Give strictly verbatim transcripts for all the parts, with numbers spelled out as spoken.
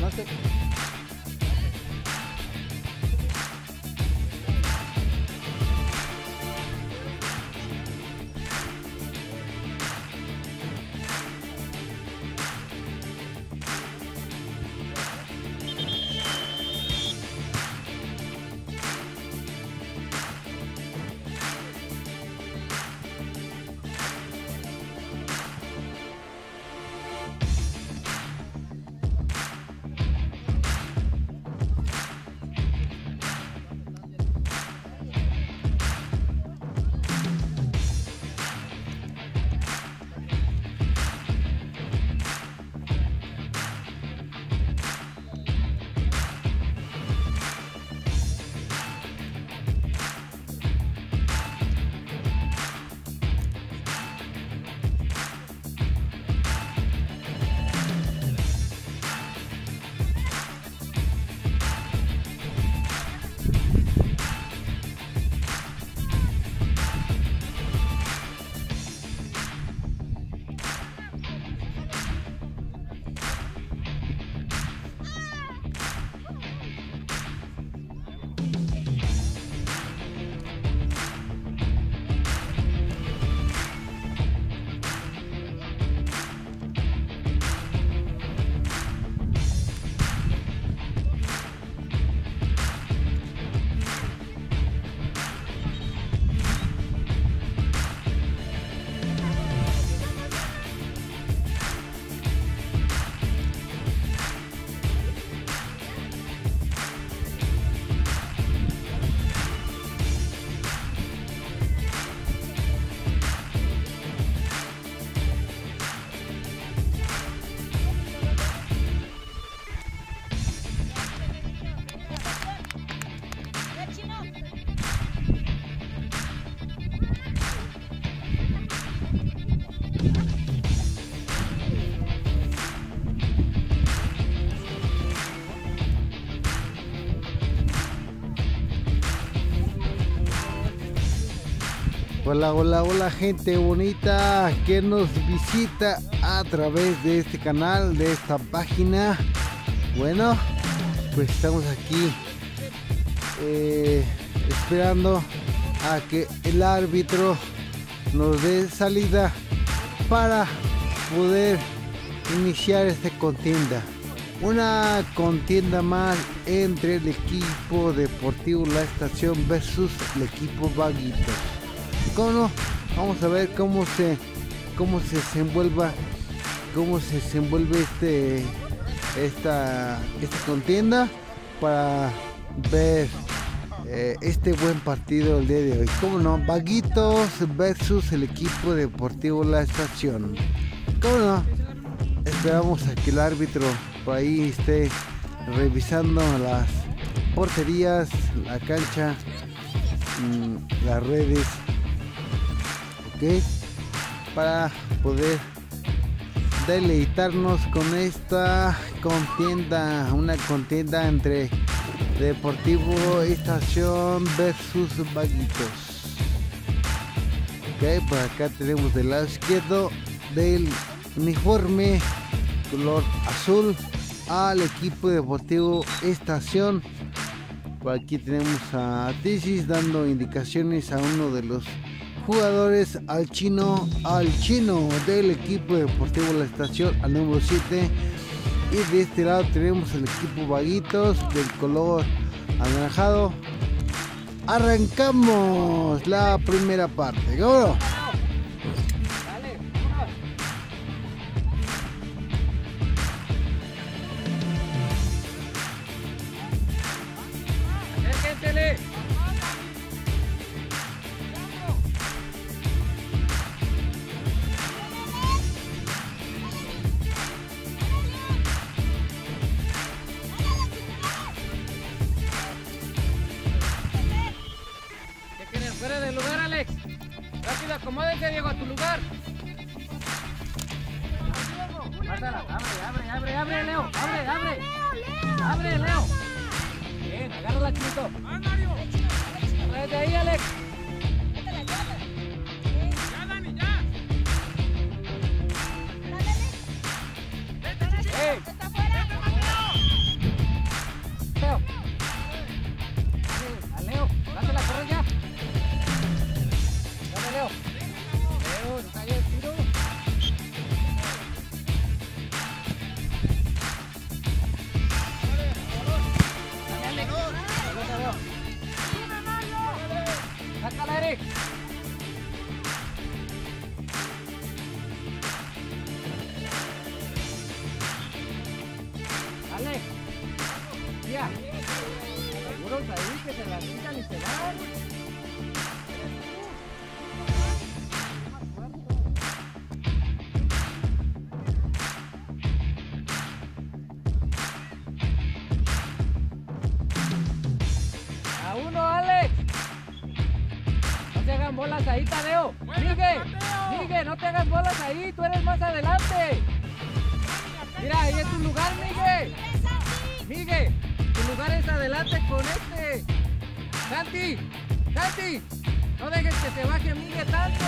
conoce. Hola, hola, hola gente bonita que nos visita a través de este canal, de esta página. Bueno, pues estamos aquí eh, esperando a que el árbitro nos dé salida para poder iniciar esta contienda. Una contienda más entre el equipo deportivo La Estación versus el equipo Vaguitos. ¿Cómo no? Vamos a ver cómo se cómo se desenvuelva cómo se desenvuelve este esta esta contienda para ver eh, este buen partido el día de hoy. ¿Cómo no? Vaguitos versus el equipo deportivo La Estación. ¿Cómo no? Esperamos a que el árbitro por ahí esté revisando las porterías, la cancha, mmm, las redes. Okay, para poder deleitarnos con esta contienda, una contienda entre Deportivo Estación versus Vaguitos. Ok, por acá tenemos del lado izquierdo del uniforme color azul al equipo Deportivo Estación. Por aquí tenemos a Tisis dando indicaciones a uno de los jugadores, al chino, al chino del equipo deportivo La Estación, al número siete. Y de este lado tenemos el equipo Vaguitos del color anaranjado. Arrancamos la primera parte. ¿Cómo? Fuera del lugar, Alex. Rápido, acomódate, Diego, a tu lugar. Pásala, abre, abre, abre, abre, Leo. Abre, abre. Abre, Leo. Bien, agárrala, chiquito. Agárrate ahí, Alex. Ya, Dani, ya. ¡Ey! ¡Está afuera! Vaya. Seguros ahí que se la quitan y se van. A uno, Alex. No te hagan bolas ahí, Tadeo. Miguel, Miguel, no te hagas bolas ahí. Tú eres más adelante. Mira, ahí es tu lugar, Miguel. Miguel, tu lugar es adelante con este. Santi, Santi, no dejes que se baje Miguel tanto.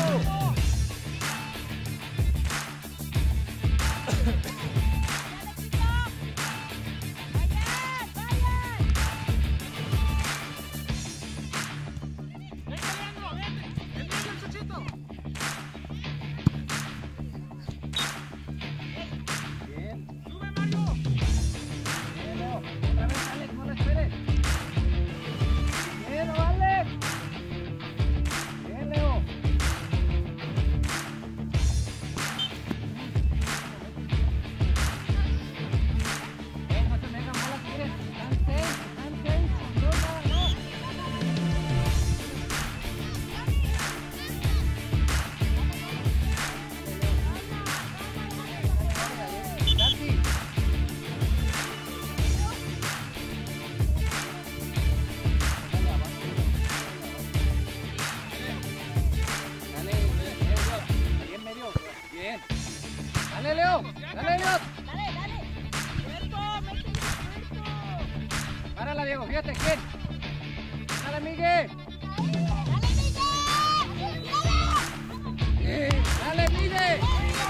Dale, Leo. Dale, Leo. Dale, dale. Puerto, mete el puerto. Párala, Diego. Fíjate quién. Dale, Miguel. Dale, Miguel. Eh, Dale, Miguel.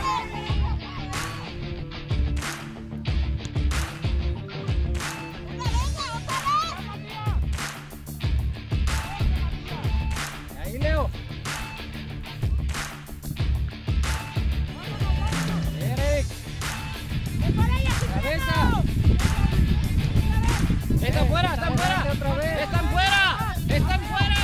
Ahí, Leo. Cabeza. Están fuera, están fuera. Están fuera. Están fuera.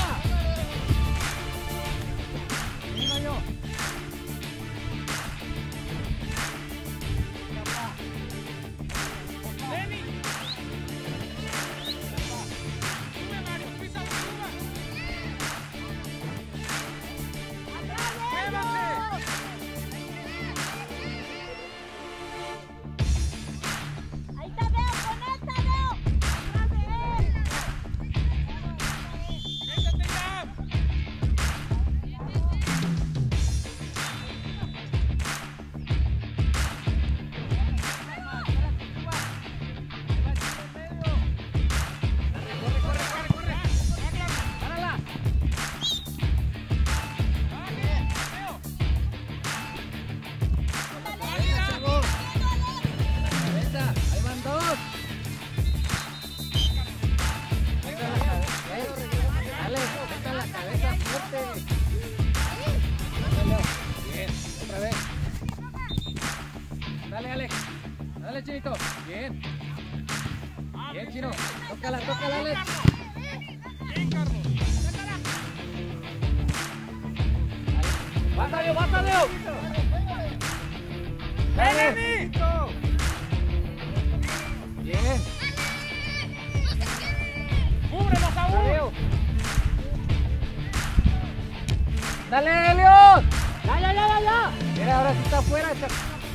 Bien, otra vez. Dale, Alex. Dale, Chinito. Bien. Bien, Chino. Tócala, tócala, Alex. Bien, Carlos. ¡Baja, Leo! ¡Baja, Leo! ¡Dale! Bien. ¡Cúbrelo, Saúl! ¡Dale, Leo! ¡Ya, ya, ya, ya, ya! Mira, ahora sí está afuera. Está...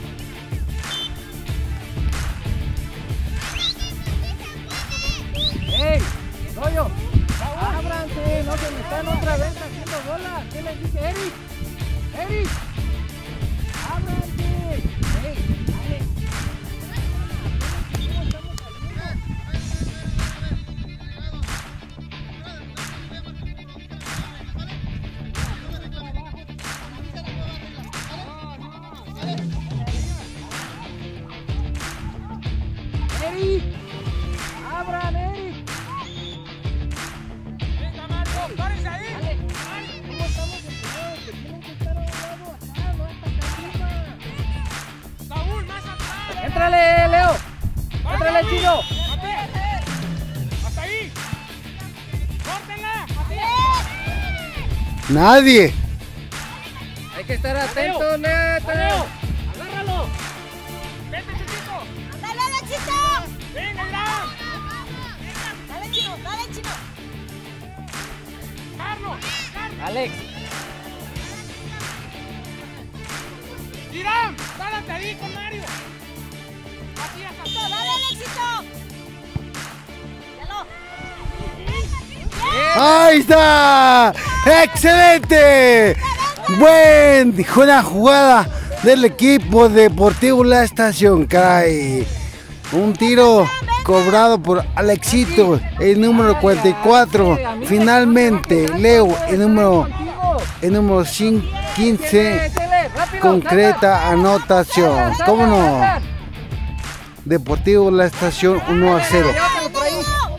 ¡Ey! ¡Rollo! ¡Ábranse! ¡No se me están otra vez haciendo bola! ¿Qué les dije, Eric? ¡Eric! ¡Ábranse! ¡Ey! ¡Dale! ¡Eric! ¡Abran, Eric! ¡Venga, Marco! ¡Párense ahí! Dale, dale. ¿Cómo estamos enseñados? Que tienen que estar a un lado acá, no hasta acá arriba. ¡Saúl, más atrás! ¡Éntrale, Leo! ¡Éntrale, Chino! ¡Hasta ahí! ¡Córtenla! Nadie. Hay que estar atentos, Leo. ¡Leo! ¡Agárralo! ¡Vete, chiquito! ¡Dale, Nachito! ¡Venga, Irán! Alex. Irán, párate ahí con Mario. Así hasta ¡Éxito! ¡Dale el éxito! ¡Yalo! Bien. ¡Ahí está! ¡Excelente! Buen, buena jugada del equipo deportivo La Estación, caray. Un tiro cobrado por Alexito, el número cuarenta y cuatro. Finalmente, Leo, el número, el número quince, concreta anotación. ¿Cómo no? Deportivo La Estación uno a cero. Llévatelo por ahí.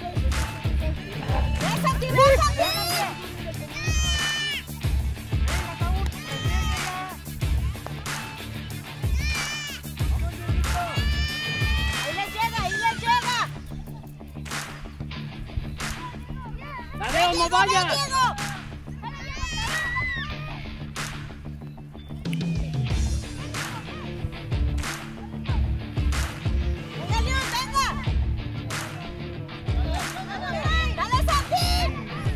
¡Ahí les llega! ¡Ahí les llega! Tadeo, no vayas. ¡Venga, León, venga! ¡Dale, Santi!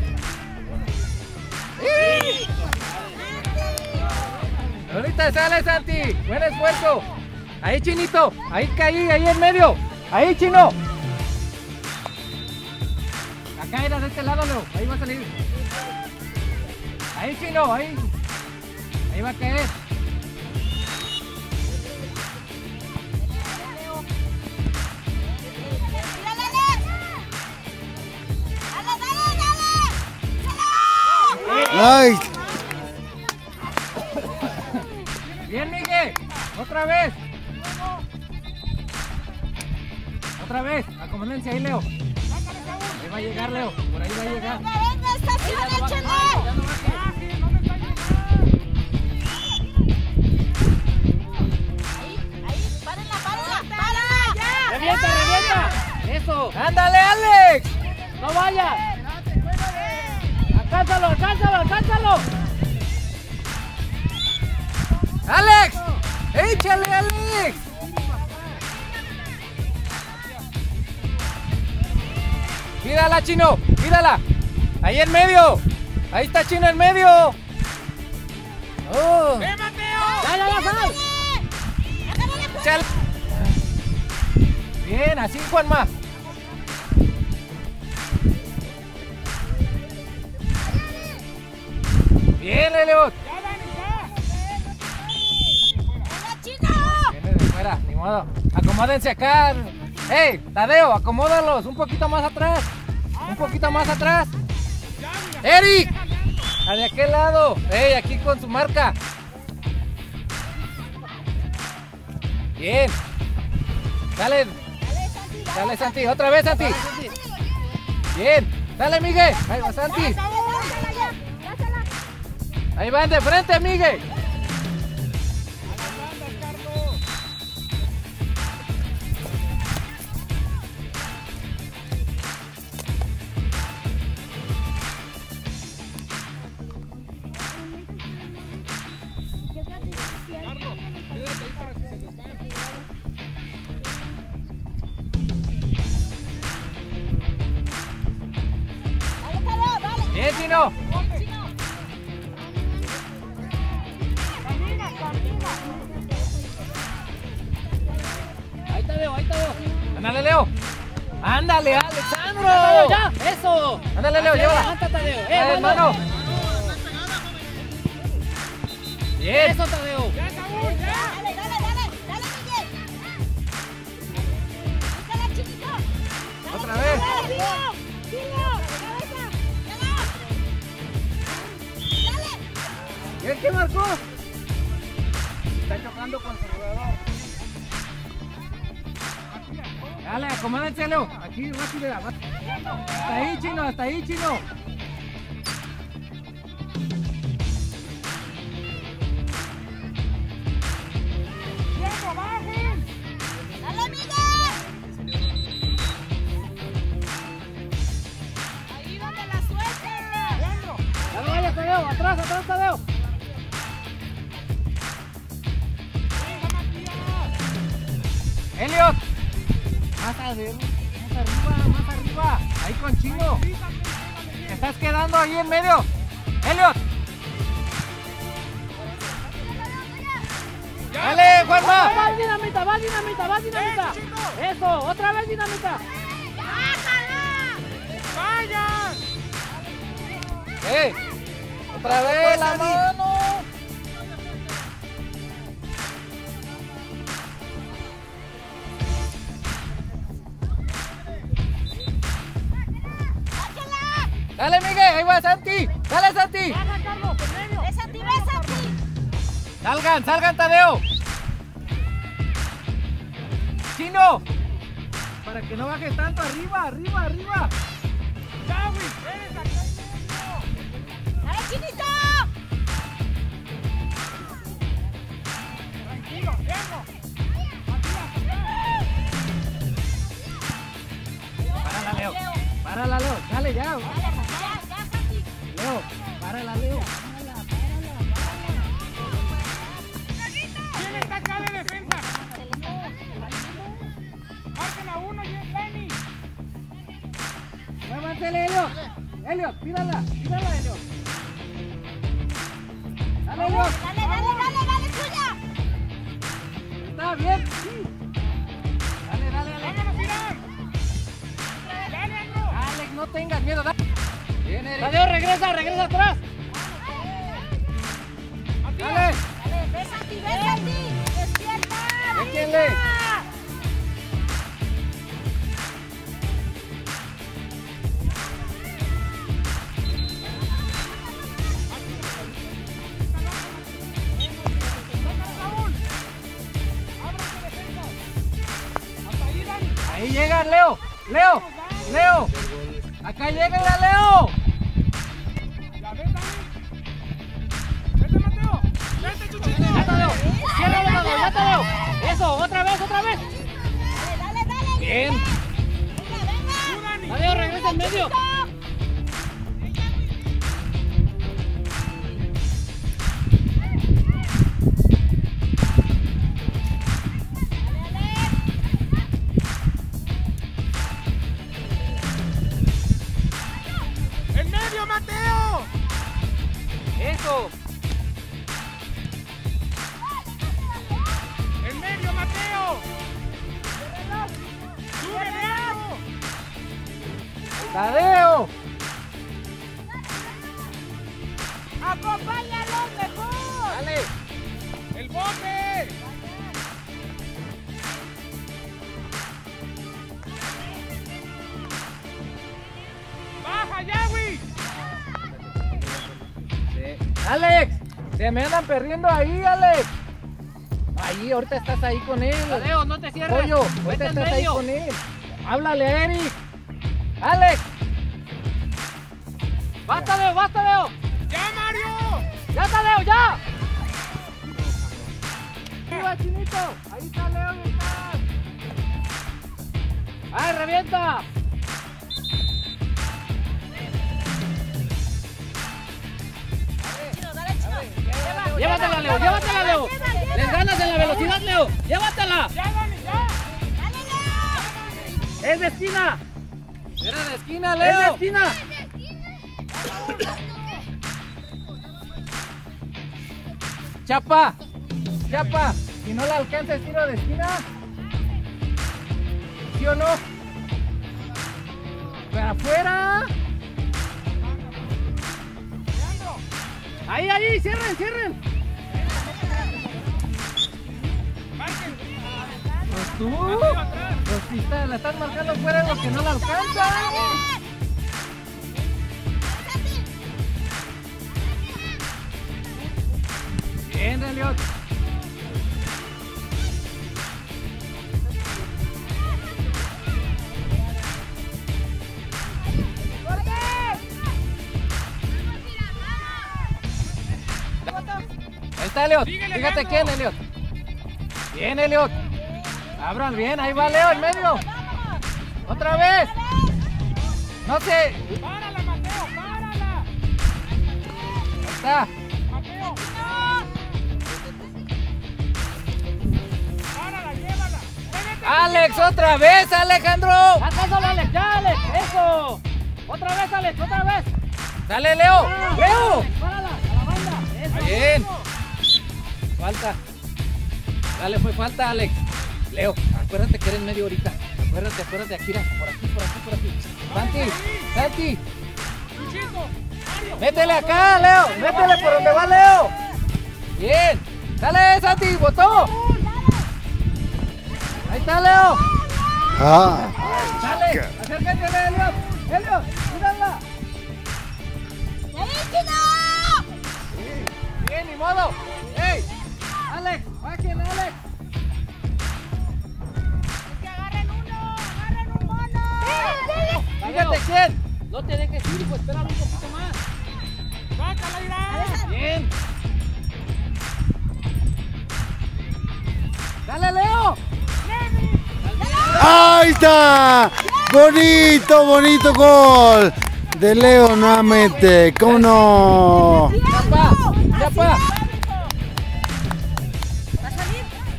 Ahorita sale Santi. Buen esfuerzo. Ahí, Chinito. Ahí caí, ahí en medio. Ahí, Chino. Acá era de este lado, Leo. Ahí va a salir. Ahí, Chino, ahí. Ahí va a caer. ¡Dale, Alex! ¡Dale, dale, dale! ¡Ay! Bien, Miguel. Otra vez. Otra vez. Acomódense ahí, Leo. Ahí va a llegar, Leo. Por ahí va a llegar. ¡Venga, venga, estación, échenle! Ahí, ahí, párenla, párenla, párenla. ¡Ya! Revienta, revienta. Eso. ¡Ándale, Alex! No vayas. Alcánzalo, alcánzalo, alcánzalo. ¡Alex! ¡Échale, Alex! ¡Mírala, Chino! ¡Mírala! ¡Ahí en medio! ¡Ahí está Chino en medio! ¡Oh! ¡Ve, Mateo! ¡Ya, ya, ya, sal! ¡Agárrale, pues! Échale. Bien, así, Juanma. Bien, Elliot. ¡Ya, Dani, ya! ¡Venga, Chino! Viene de fuera, ni modo. Acomódense acá. ¡Ey, Tadeo, acomódalos! Un poquito más atrás. Un poquito más atrás. ¡Eric! ¡A de aquel lado! ¡Ey, aquí con su marca! Bien. Dale. Dale, Santi. Otra vez, Santi. Bien. Dale, Miguel. Ahí va, Santi. Ahí van de frente, Miguel. Bien, Chino. Ahí Tadeo, ahí Tadeo. Ándale, Leo. Ándale, Alexandro. Tadeo, ya. Eso. Ándale, Leo, llévala. Levanta, Tadeo. Eh, Eh, hermano. mano. Bien. Eso, Tadeo. Dale, dale, dale, dale, Miguel. Búscala, chiquito. Dale, Otra vez. dale, Chino. Chino, cabeza. Dale. ¿Qué, qué marcó? Está chocando con su jugador. Dale, acomódense, Leo. Aquí, rápido. Hasta ahí, Chino, hasta ahí, Chino. Dale, Miguel. Ahí donde la sueltes. Ya no vayas, Tadeo. Atrás, atrás, Tadeo. Elliot. Más arriba, más arriba, más arriba. Ahí con Chino. Te estás quedando ahí en medio. Elliot. Dale, Juanma. Va dinamita, va dinamita, va dinamita. Eso, otra vez dinamita. ¡Vaya! ¡Eh! ¡Otra vez la mano! ¡Dale, Miguel! ¡Ahí va Santi! ¡Dale, Santi! Baja, Carlos, en medio. ¡Ves a ti, ves a ti! ¡Salgan, salgan, Tadeo! ¡Chino! Para que no bajes tanto, arriba, arriba, arriba. Yawi, eres acá en medio. ¡Dale, Chinito! Tranquilo, Diego. Párala, Leo. Párala, Leo. Dale, ya. Dale, ya, ya, Santi. Leo, párala, Leo. ¿Quién está acá de defensa? Marquen a uno y es Lenny. Muévansele, Elliot. Elliot, pídala, pídala, Elliot. Dale, Elliot. Dale, dale, dale, dale, tuya. Está bien. Sí. Dale, dale, dale. ¡Vámonos, Irán! ¡Dale, Andro! Alex, no tengas miedo. Dale. Bien, Eric. Tadeo, regresa, regresa atrás. Dale. Dale, ves a ti, ves a ti. Despierta. Déjenle. venga. Ahí llegan, Leo. Leo. Leo. Acá llegan, Leo. ¿La ves, Dani? ¡Vete, Mateo! ¡Vete, Chuchito! Ya, Tadeo. Ciérralo, Tadeo. Ya, Tadeo. Eso, otra vez, otra vez. Dale, dale, dale. Bien. Venga, venga. Tú, Dani. Tadeo, regresa en medio. ¡En medio, Mateo! Eso. ¡En medio, Mateo! ¡Sube, Diego! Tadeo. Acompáñalo mejor. Dale. ¡El bote! ¡Baja, Yawi! Alex, se me andan perdiendo ahí, Alex. Ahí, ahorita estás ahí con él. Tadeo, no te cierres. Pollo, Vete ahorita en estás ahí medio. con él. Háblale a Eric. Alex. ¡Va, Tadeo, va, Tadeo! ¡Ya, Mario! ¡Ya, Tadeo, ya! ¡Arriba, Chinito! Ahí está Leo, ahí está. ¡Ay, revienta! Chino, dale, Chino. Llévatela, Leo, llévatela, Leo. Les ganas en la velocidad, Leo. Llévatela. ¡Ya, Dani, ya! Dale, Leo. Es de esquina. Era de esquina, Leo. Es de esquina. Chapa. Chapa. Si no la alcanza, es tiro de esquina. ¿Sí o no? ¡Para afuera! Ahí, ahí, cierren, cierren. ¡Marquen! Pues tú, pues si está- la estás marcando fuera de los que no la alcanzan. Bien, Elliot. Ahí está Elliot. Síguele, Fíjate Leandro. quién, Elliot. Bien, Elliot. Abran bien, ahí va Leo en medio. Otra vez. No sé. ¡Párala, Mateo! ¡Párala! Ahí está. ¡Mateo! ¡Párala, llévala! ¡Vete! Alex, otra vez, Alejandro. ¡Alcánzalo, Alex! ¡Ya, Alex! ¡Eso! ¡Otra vez, Alex! ¡Otra vez! Dale, Leo. Leo. ¡Párala! ¡A la banda! ¡Eso! Bien. eso. Falta. Dale, fue falta, Alex. Leo, acuérdate que eres medio ahorita. Acuérdate, acuérdate, aquí, por aquí, por aquí, por aquí. Santi, Santi. Métele acá, Leo. Métele por donde va Leo. Bien. Dale, Santi, botó. Ahí está, Leo. Ah, Dale, acércate, Elliot. Elliot, mírala. Bien, ni modo. ¡Ey! Alex, bajen, Alex. Que agarren uno, agarren un mono. Fíjate quién. No te dejes ir, hijo, espera un poquito más. ¡Sácala, Irán! Bien. Dale, Leo. ahí está. Bonito, bonito gol de Leo nuevamente. ¿Cómo no? Chapa, chapa. ¿Va a salir?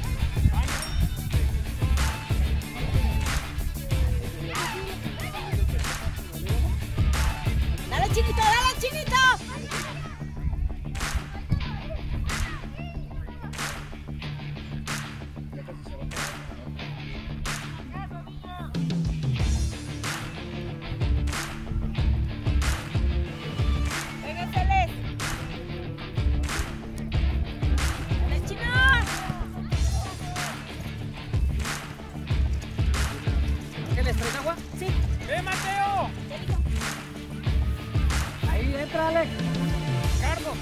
Dale, Chinito, dale, Chinito. Péguenseles. Dale, Chino. ¿Qué les traes agua? Sí. ¡Eh, Mateo! Ahí entra, Alex. ¡Carlos!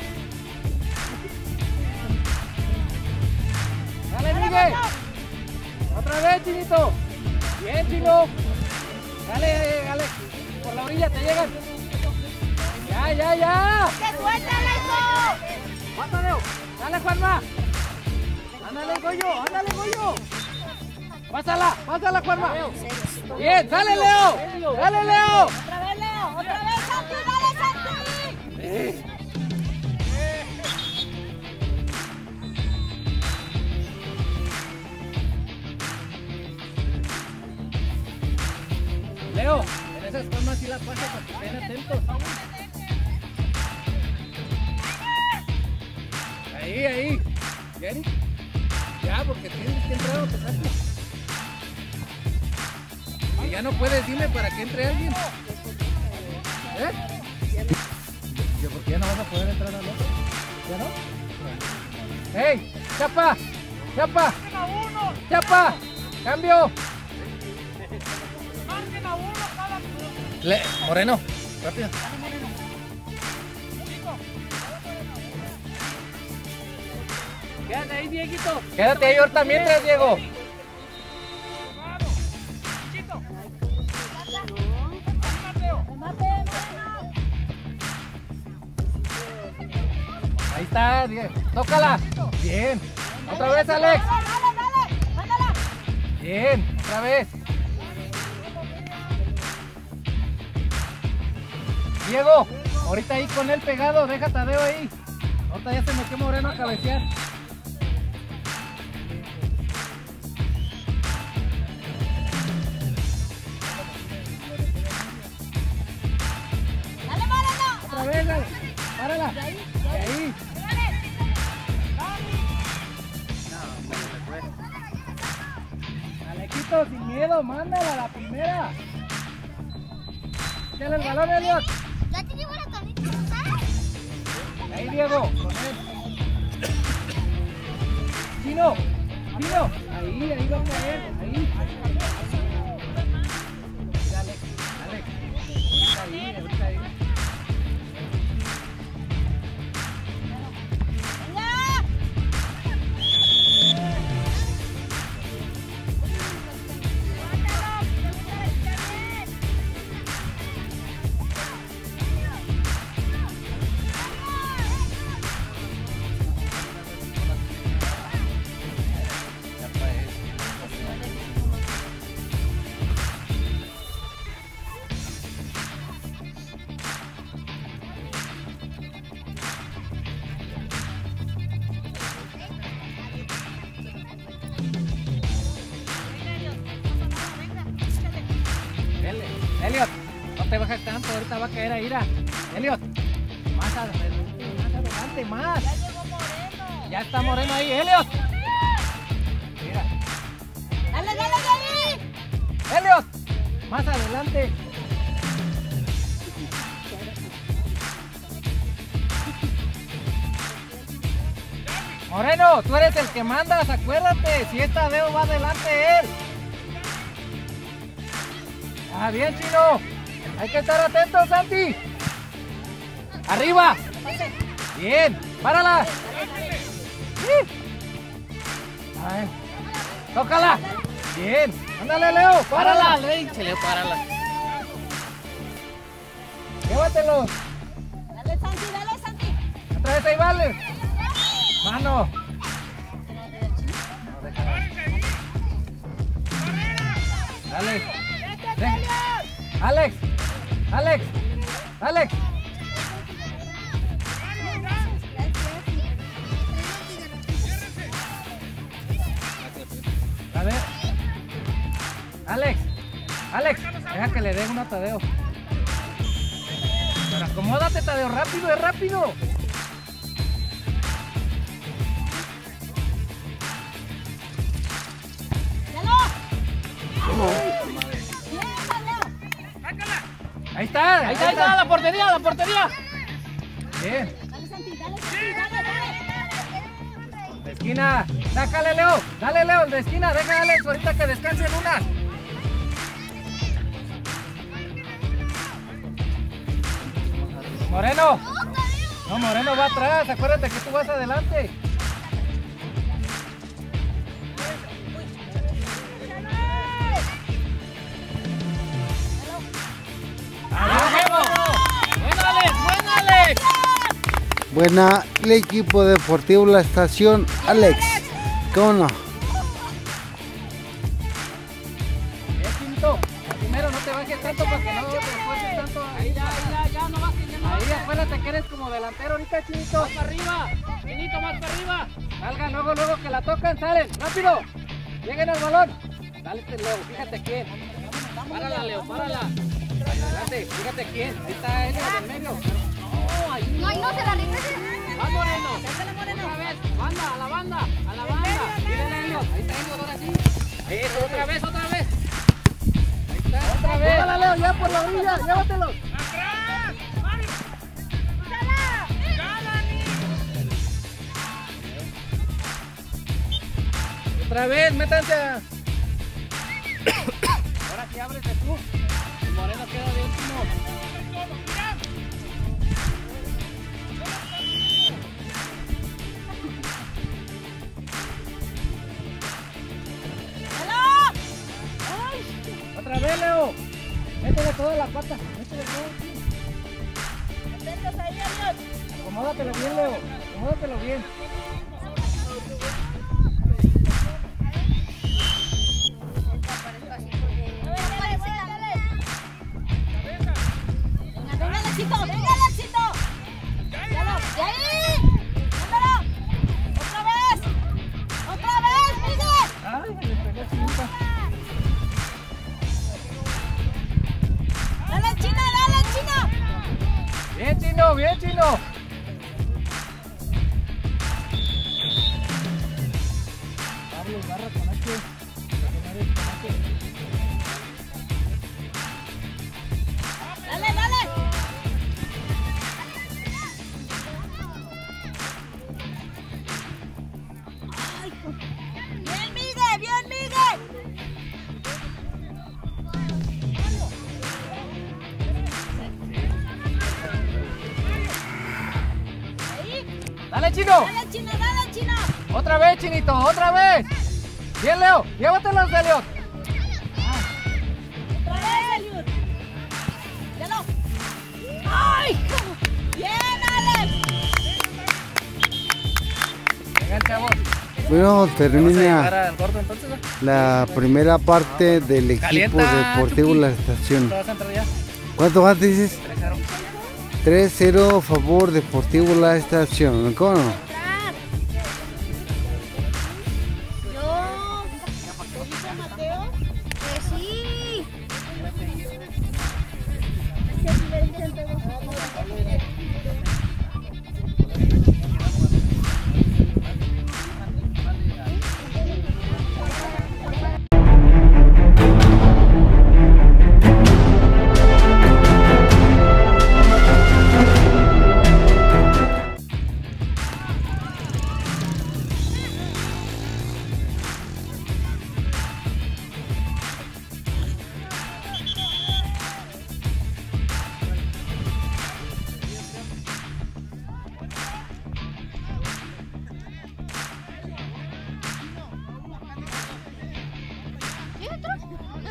Dale, Miguel. Otra vez, Chinito. Bien, Chino. Dale, Alex. Por la orilla te llegan. Ya, ya, ya. ¡Que suéltala, hijo! Pasa, Leo. Dale, Juanma. Ándale, Goyo. Ándale, Goyo. Pásala, pásala, Juanma. Bien, dale, Leo. Dale, Leo. Otra vez, Leo. Otra vez, Santi. Dale, Santi. Eh. Leo, en esas formas sí la pasa para que estén atentos. Ahí, ahí. ¿Jenny? Ya, porque tienes que entrar a pesar. Si ya no puedes, dime para que entre alguien. ¿Eh? ¿Ya porque ya no vas a poder entrar al otro? ¿Ya no? ¡Ey! ¡Chapa! ¡Chapa! ¡Chapa! ¡Cambio! ¡Marquen a uno cada Le, Moreno, rápido. Quédate ahí, Dieguito. Quédate ahí ahorita mientras, Diego. Chito. Ahí está, Diego. Tócala. Bien. Otra vez, Alex. Dale, dale, dale. Mándala. Bien. Otra vez. Diego, ahorita ahí con él pegado. Deja a Tadeo ahí. Ahorita ya se metió Moreno a cabecear. Dale, Moreno. Otra vez, dale. Párala. De ahí. Alexito, sin miedo, mándala a la primera. Dale el balón, Elliot. Ya te llevo la carnita, ¿sabes? Ahí, Diego, con él. Chino, Chino. Ahí, ahí va a caer. Ahí. Dale, dale. Ahí, ahorita ahí. ¡Venga! ¡Mándalo! ¡Está bien! Elliot, no te bajes tanto, ahorita va a caer a ira. Elliot, más adelante, más adelante, más. Ya llegó Moreno. Ya está Moreno ahí, Elliot. más adelante. Moreno, tú eres el que mandas, acuérdate, si esta Tadeo va adelante él. Ah, bien, Chino. Hay que estar atentos, Santi. Arriba. Bien, párala. Sí. A ver. Tócala. Bien. Ándale, Leo, párala. Le dice, Leo, párala. Llévatelo. Dale, Santi, dale, Santi. Otra vez ahí, vale. Mano. Dale. Ven. Alex. Alex. Alex. A ver. Alex. Alex. Deja que le dé uno a Tadeo. Pero acomódate, Tadeo. Rápido, es rápido. Ahí está, Ahí está, ahí está, la portería, la portería. Bien. Dale, Santi, dale, Santi, dale, dale. De esquina. Sácale, Leo. Dale, Leo, de esquina. Deja a Alex ahorita que descanse en una. Moreno. No, Moreno va atrás. Acuérdate que tú vas adelante. Buena el equipo deportivo La Estación, Alex. ¿Cómo no? Bien, Chinito. Primero no te bajes tanto para que no te esfuerces tanto. Ahí ya, ahí ya, ya no bajes, ya no bajes. Ahí acuérdate que eres como delantero ahorita, Chinito. Más para arriba, Chinito, más para arriba. Salgan luego, luego que la tocan, salen. ¡Rápido! Lleguen al balón. Dale, Leo, fíjate quién. Párala, Leo, párala. Adelante, fíjate quién. Ahí está Elio del medio. No, ahí No, ahí no se la regrese. Va, Moreno. Dale, Moreno. Otra vez, banda, a la banda, a la banda. Miren, Elio. Ahí está Elio, ahora sí. Eso, otra vez, otra vez. Ahí está. Otra vez. Póngala, Leo, ya por la orilla. Llévatelo. Otra vez, métanse. Ahora sí, ábrete tú. El Moreno queda de último. Otra vez, Leo. Métele toda la pata. Métele todo. Atentos ahí, Eliot. Acomódatelo bien, Leo. Acomódatelo bien. Venga, Alexito, venga, Alexito. Yalo, de ahí. Ándalo. Otra vez. Otra vez, Miguel. Ay, le pegó Chinita. Dale, Chino, dale, Chino. Bien, Chino, bien, Chino. Pablo, barra con H. Dale, dale. Ay, bien, Miguel, bien, Miguel. Ahí. Dale, Chino. Dale, Chino, dale, Chino. Otra vez, Chinito, otra vez. Bien, Leo. Llévatelos, Elliot. Otra vez, Eliud. Yalo. Ay, bien, Alex. Vengan, chavos. Bueno, Vamos a termina llegar al gordo entonces, ¿no? la primera parte del equipo Calienta, deportivo Chucky. La Estación. ¿Te vas a entrar ya? ¿Cuánto más dices? tres cero. tres cero favor Deportivo La Estación. ¿Cómo no? Yo.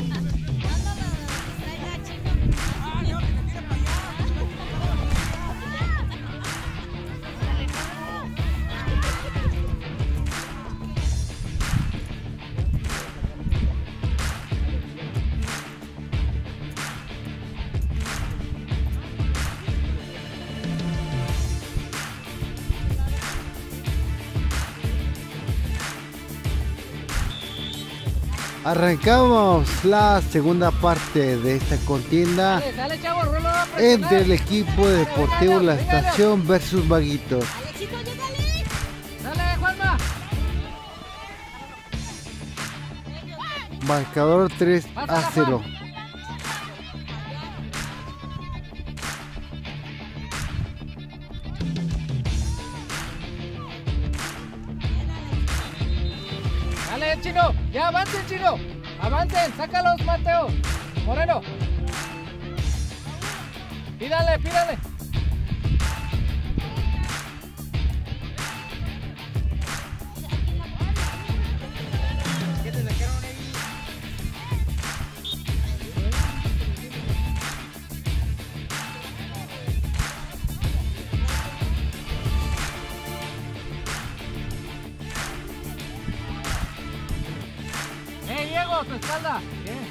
Arrancamos la segunda parte de esta contienda Dale, dale, chavo, Rulo va a presionar. entre el equipo deportivo La Estación versus Vaguitos. Alexito, llégale. Dale, Juanma. Marcador tres a cero. Dale, Chino. Ya avancen, Chino. Avancen. Sácalos, Mateo. Moreno. Pídale, pídale. ¡Eh, Diego, tu espalda! Bien.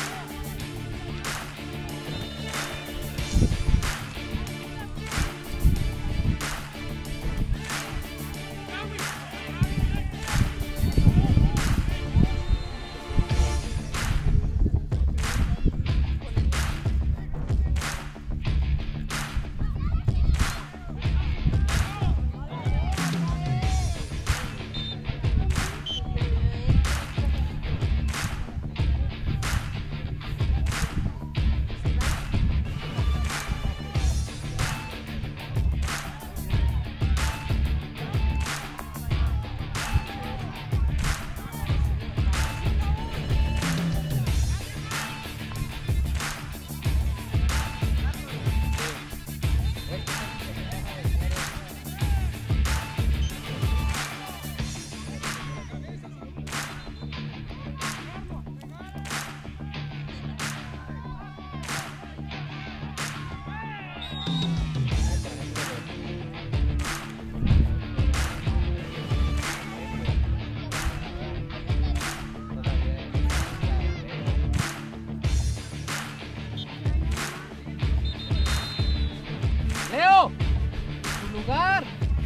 Leo, tu lugar.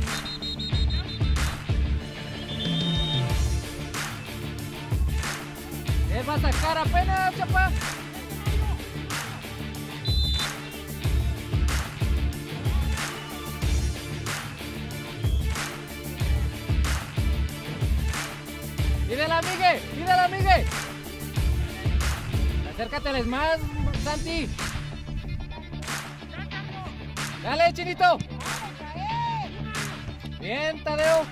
Él va a sacar apenas, chapa. Pídela, Migue, pídela, Migue. Acércateles más, Santi. Dale, Chinito. Bien, Tadeo.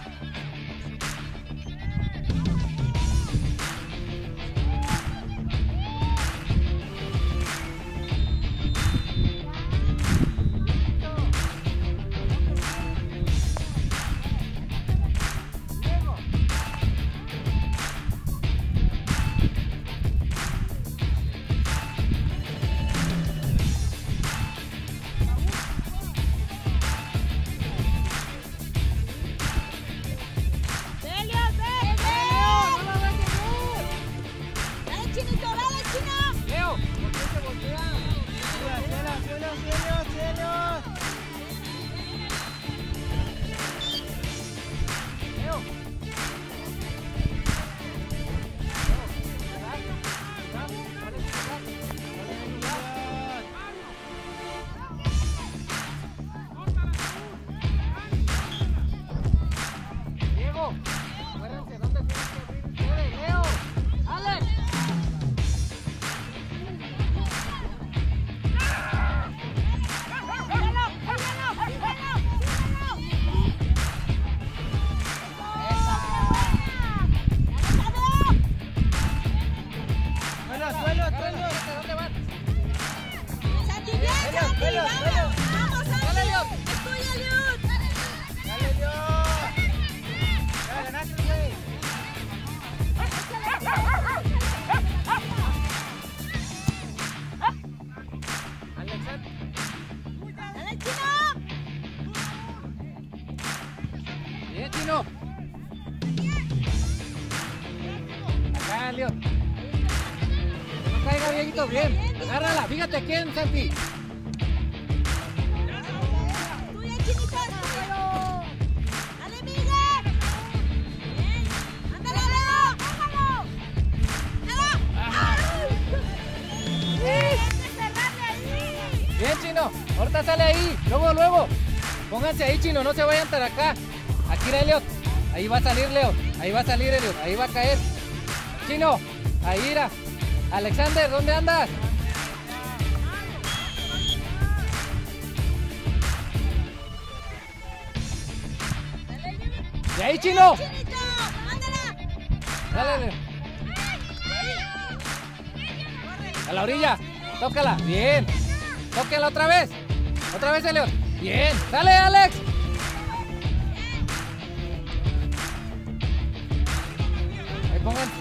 Dieguito, bien. Agárrala, fíjate quién, Santi. Tú bien, Chinito. Dale, Miguel. Bien. Ándale, Leo. Ándalo. Leo. Tienes que cerrarle ahí. Bien, Chino. Ahorita sale ahí. Luego, luego. Pónganse ahí, Chino. No se vayan para acá. Aquí era Elliot. Ahí va a salir, Leo. Ahí va a salir, Elliot. Ahí va a caer. Chino. Ahí irá. Alexander, ¿dónde andas? ¡De ahí, Chino! Chinito, ándala. Dale, Leo. A la orilla. Tócala. Bien. Tócala otra vez. Otra vez, Elliot. Bien. Dale, Alex. Ahí pongan.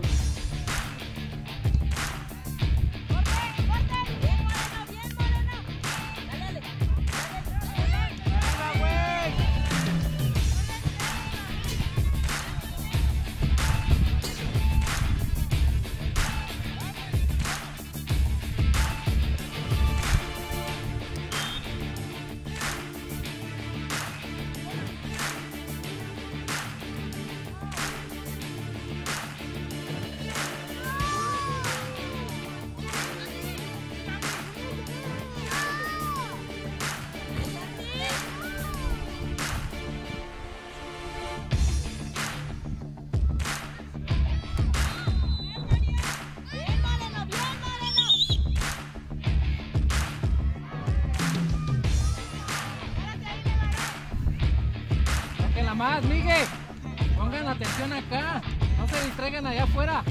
Más, Miguel. Pongan atención acá. No se distraigan allá afuera.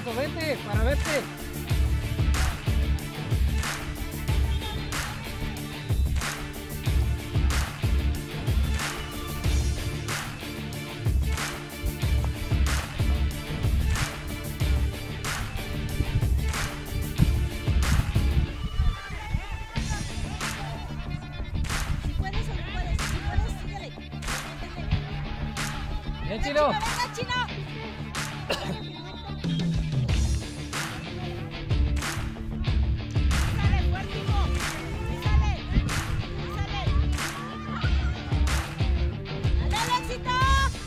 paso, vente, para verte. Si puedes o no puedes, si puedes, síguele. Bien, Venga, Chino. venga, Chino. Sale, fuerte, hijo. Sale, sale. Dale al éxito.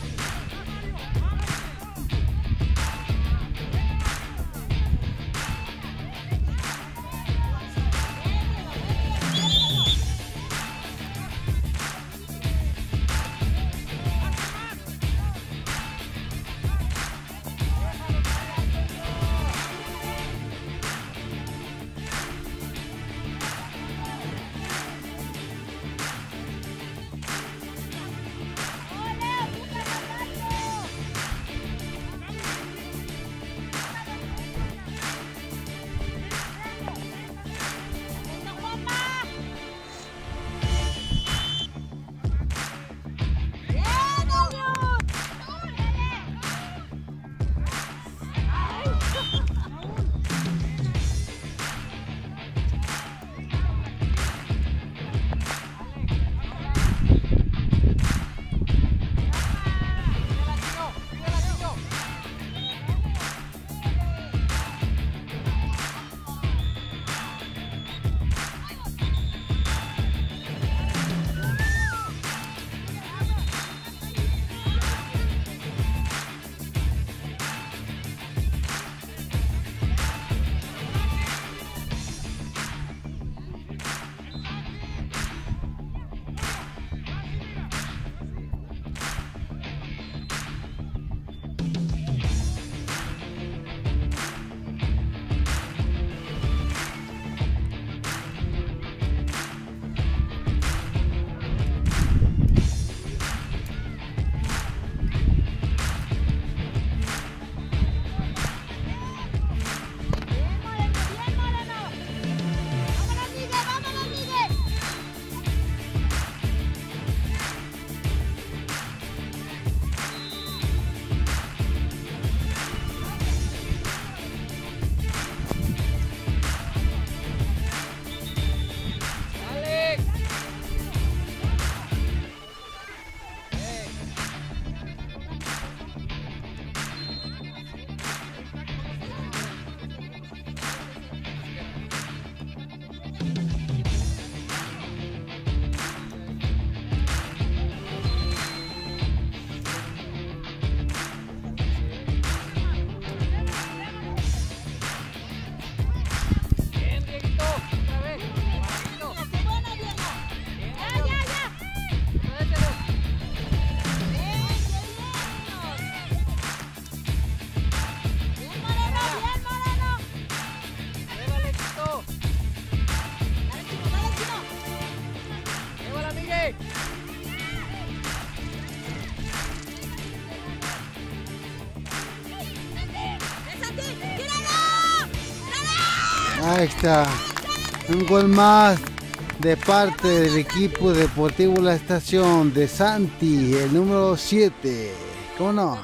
Ahí está. Un gol más de parte del equipo deportivo La Estación de Santi, el número siete. ¿Cómo no?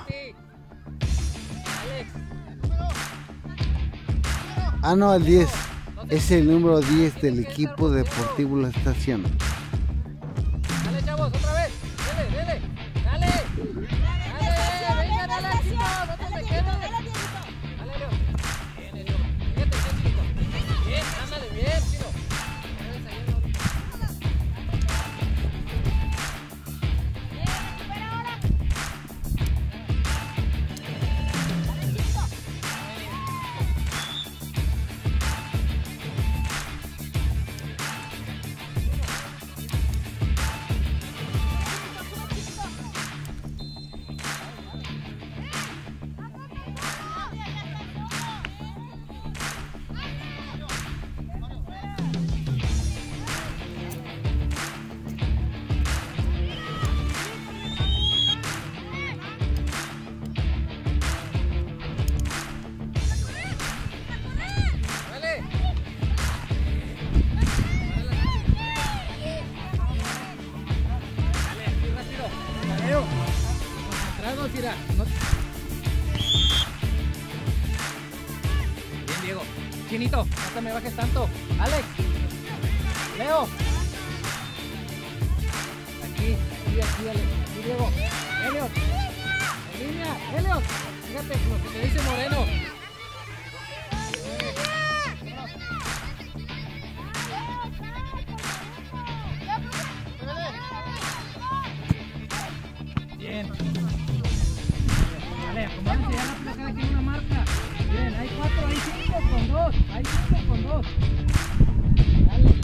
Ah, no, el diez. Es el número diez del equipo deportivo La Estación. Dale, chavos, otra vez. Dale, dale. Dale. Dale, venga, dale, Chino. No te me quedes. Dale, Leo. Bien, Leo. Fíjate, bien, Chino. Bien, ándale, bien, Chino. Chinito, no te me bajes tanto. Alex. Leo. Aquí, aquí, aquí, Alex. Aquí, Diego. Elliot. En línea. Elliot. Fíjate lo que te dice Moreno. Bien. Vale, acomódense ya la placa, aquí una marca. Bien, hay cuatro, hay cinco con dos. Hay cinco con dos. Dale.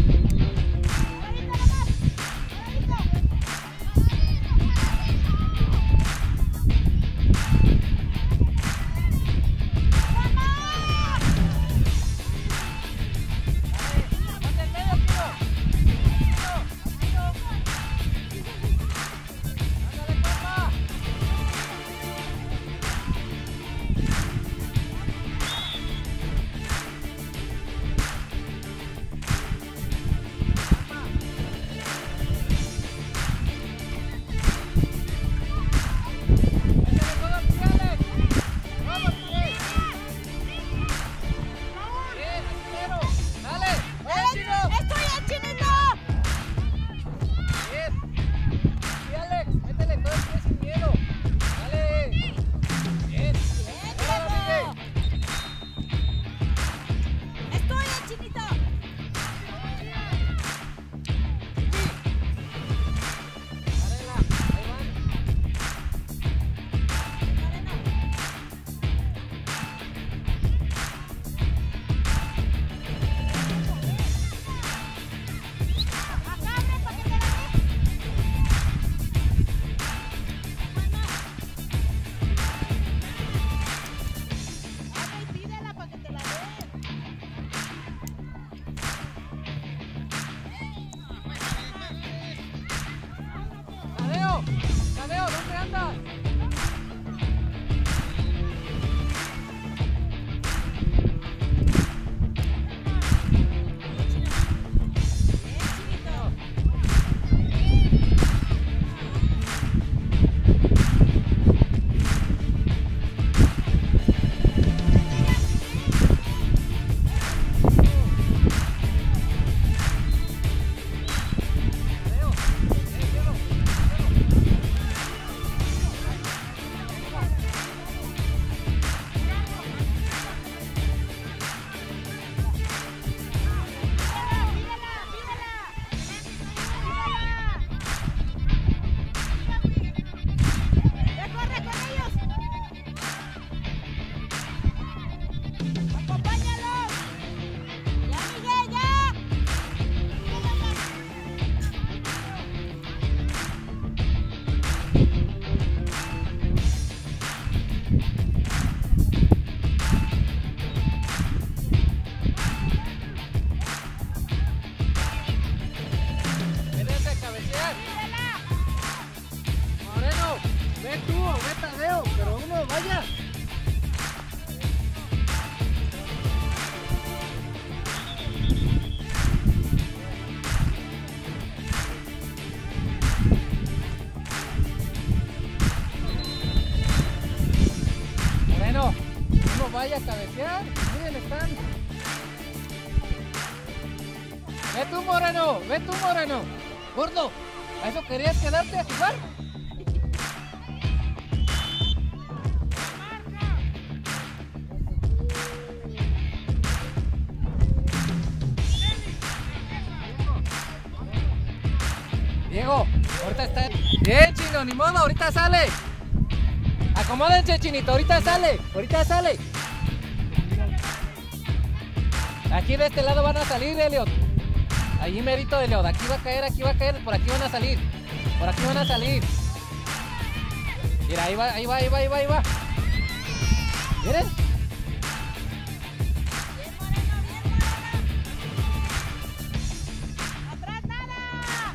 Vaya a cabecear, miren, están. Ve tú, Moreno, ve tú, Moreno. Gordo, ¿a eso querías quedarte a jugar? Diego, ahorita está. Bien, Chino, ni modo, ahorita sale. Acomódense, Chinito, ahorita sale, ahorita sale. Aquí de este lado van a salir, Elliot. Allí merito, Elliot. Aquí va a caer, aquí va a caer. Por aquí van a salir. Por aquí van a salir. Mira, ahí va, ahí va, ahí va, ahí va, ahí va. Miren. ¡Atrás nada!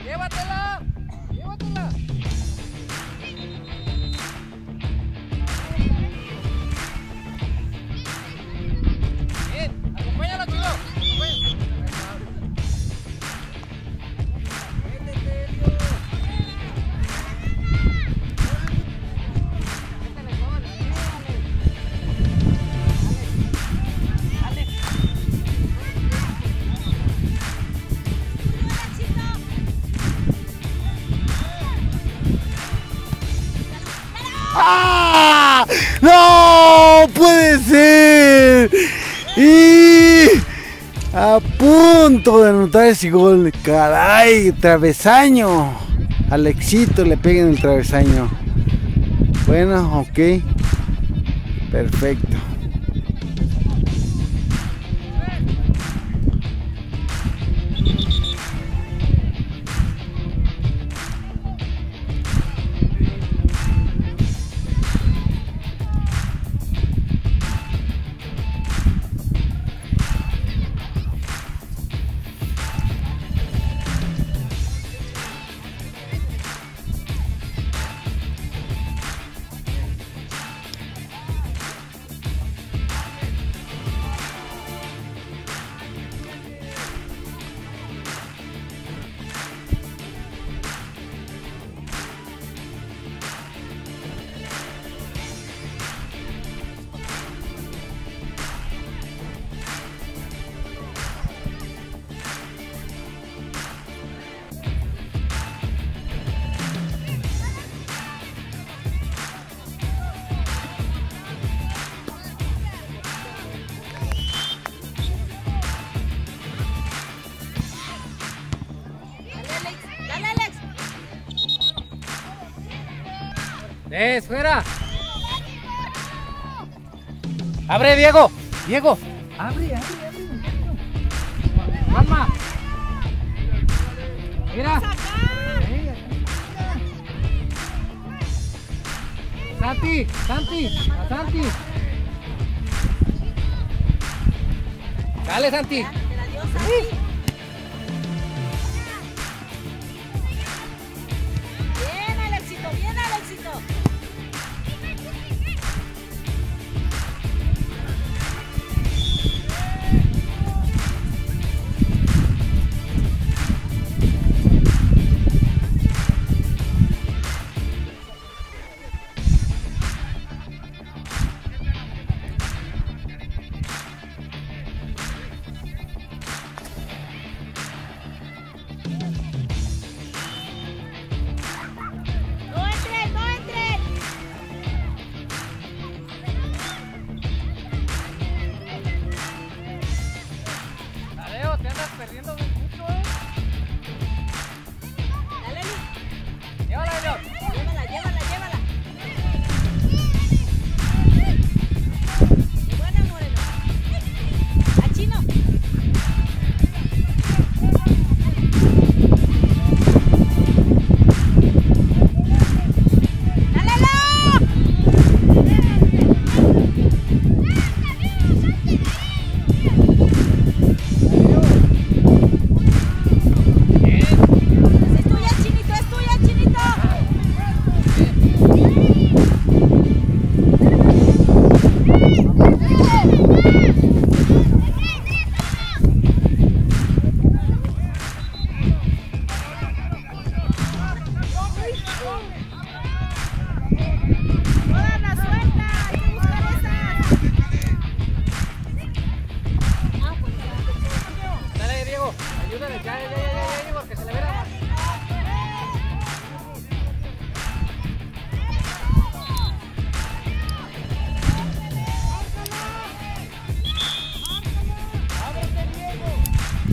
Llévatela. Llévatela. Bien, acompáñalo, chico. Acompáñalo. Métete, Elio. Métele gol. Dale. Dale. ¡Ah! ¡No puede ser! Y a punto de anotar ese gol. ¡Caray! Travesaño. Alexito le pega en el travesaño. Bueno, ok. Perfecto. ¡Es fuera! ¡Abre, Diego! ¡Diego! ¡Abre, abre, abre! ¡Palma! ¡Mira! ¡Santi! ¡Santi! ¡A Santi! ¡Dale, Santi! Bien, Alexito, bien, Alexito. No entren, no entren. Tadeo, te andas perdiendo de mucho, ¿eh? Dale, Eli. Llévala, Elio. Llévala, llévala, llévala. Qué buena, Moreno. A Chino. Es tuya, Chinito, es tuya, Chinito. Todas las suelta, hay que buscar esas. Ah, pues ya. Dale, Diego. Ayúdale. Ya, ya, ya, ya, ya, porque se le ve la...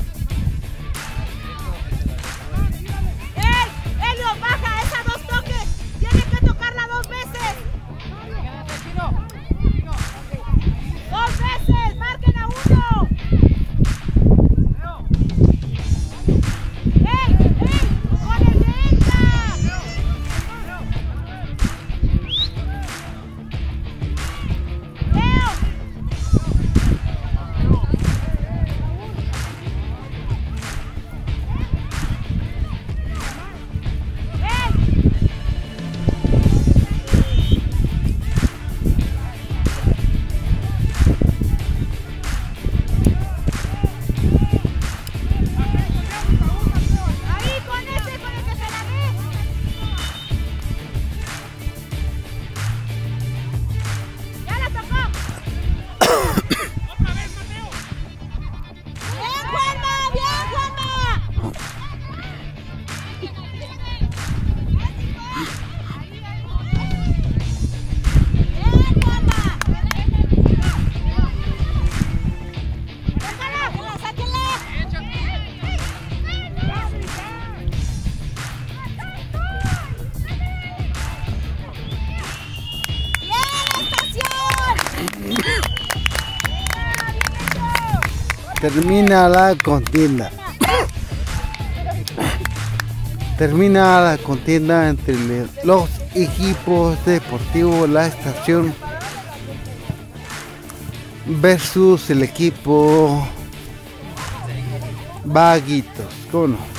¡Ey! ¡Elio, baja! ¡Esa dos toques! termina la contienda. Termina la contienda entre los equipos deportivos La Estación versus el equipo Vaguitos. ¿Cómo no?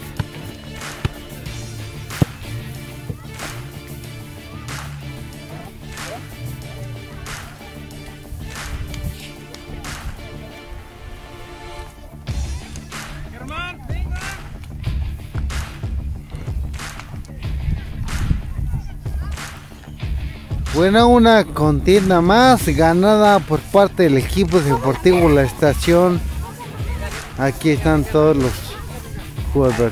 Bueno, una contienda más ganada por parte del equipo deportivo La Estación. Aquí están todos los jugadores.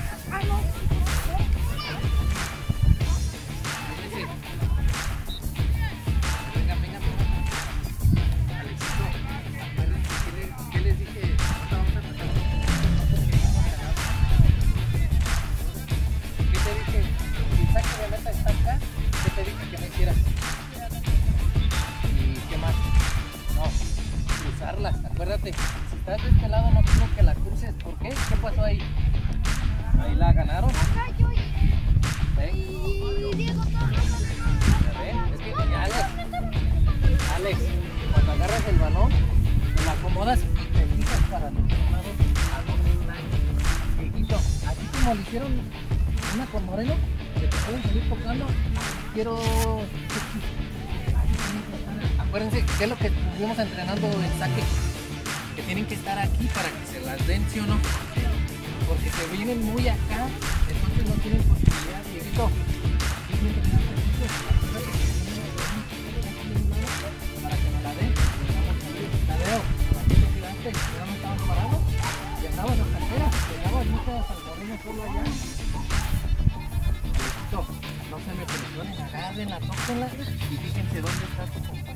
Acuérdate, si estás de este lado no quiero que la cruces. ¿Por qué? ¿Qué pasó ahí? Ahí la ganaron. ¿Ven? Es que, Alex, Alex, cuando agarras el balón, te lo acomodas y te fijas para los lados a donde está. Viejito, aquí como le hicieron una con Moreno, que te pueden seguir tocando, quiero... Acuérdense que es lo que estuvimos entrenando en saque, que tienen que estar aquí para que se las den, ¿sí o no? Porque se vienen muy acá, entonces no tienen posibilidad, viejito. Para que nos la den, la veo, aquí te quedaste, ya no estabas parados, y andabas en cartera, llegabas muchas al moreno solo allá. Viejito, no se me presionen, agárrenla, tóquenla y fíjense dónde está tu compañero.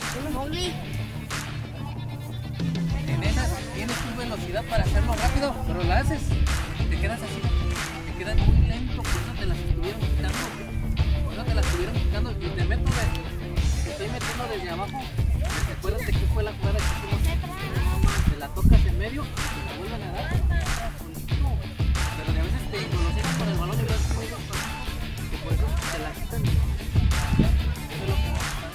En esa tienes tu velocidad para hacerlo rápido, pero la haces, te quedas así, te quedas muy lento, por eso te las estuvieron quitando, por eso te las estuvieron quitando y te meto de, te estoy metiendo desde abajo. ¿Te acuerdas de qué fue la jugada que hicimos? Te la tocas en medio y te la vuelven a dar, pero de a veces te involucionas con el balón y ves que por eso te la quitan. Eso es lo que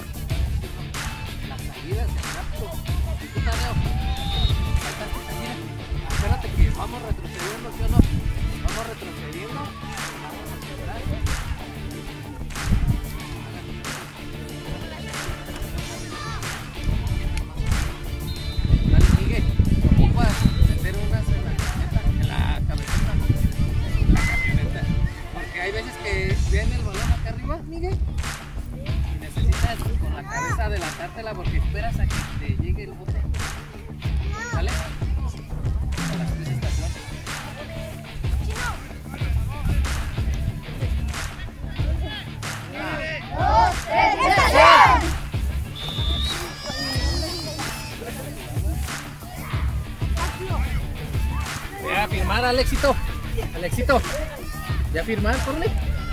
acuérdate que vamos retrocediendo, ¿sí o no? Vamos retrocediendo, vamos a acelerar. Dale, Miguel, ocupas meter unas en la camioneta, en la cabecita, en la camioneta. Porque hay veces que viene el balón acá arriba, Miguel, y necesitas con la cabeza adelantártela porque esperas a que te llegue el bote. ¿Vale? Voy a firmar, Alexito. Alexito. ¿Ya firmar, Corle?